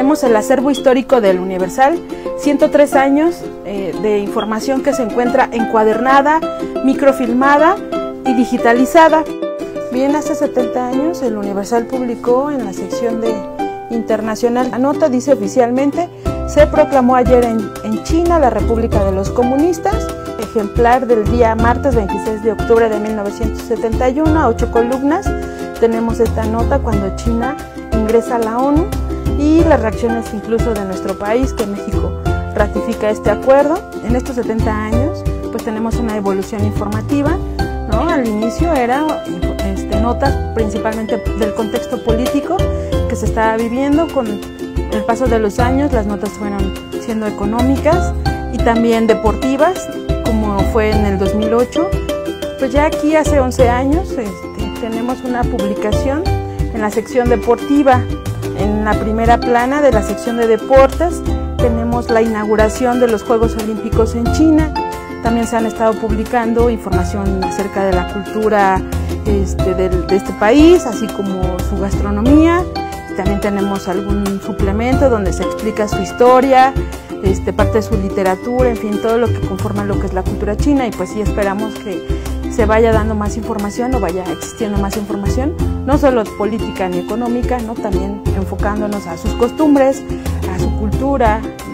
tenemos el acervo histórico del Universal, 103 años de información que se encuentra encuadernada, microfilmada y digitalizada. Bien, hace 70 años el Universal publicó en la sección de internacional, la nota dice oficialmente: se proclamó ayer en China la República de los Comunistas, ejemplar del día martes 26 de octubre de 1971, a 8 columnas. Tenemos esta nota cuando China ingresa a la ONU y las reacciones incluso de nuestro país, que México ratifica este acuerdo. En estos 70 años pues tenemos una evolución informativa, ¿no? Al inicio era notas principalmente del contexto político que se estaba viviendo. Con el paso de los años las notas fueron siendo económicas y también deportivas, como fue en el 2008. Pues ya aquí hace 11 años tenemos una publicación en la sección deportiva. En la primera plana de la sección de deportes tenemos la inauguración de los Juegos Olímpicos en China. También se han estado publicando información acerca de la cultura de este país, así como su gastronomía. También tenemos algún suplemento donde se explica su historia, parte de su literatura, en fin, todo lo que conforma lo que es la cultura china. Y pues sí, esperamos que se vaya dando más información o vaya existiendo más información, no solo política ni económica, ¿no? También enfocándonos a sus costumbres, a su cultura,